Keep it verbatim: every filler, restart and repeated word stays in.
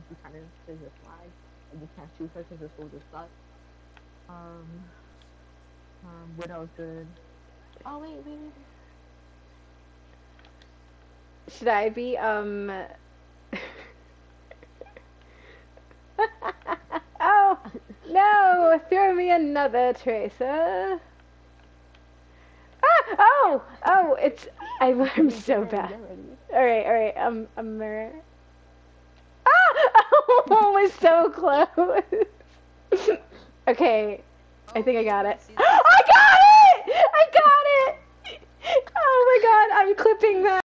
and she kind of says a flag, and you can't shoot her because the soldiers suck. Um, um, what else good? Oh wait, wait, wait. Should I be um? Oh no! Throw me another tracer. Ah! Oh! Oh! It's I, I'm so bad. All right, all right. I'm I'm there. Ah! Oh, it was so close. Okay, I think I got it. I got it! I got it! Oh my god! I'm clipping that.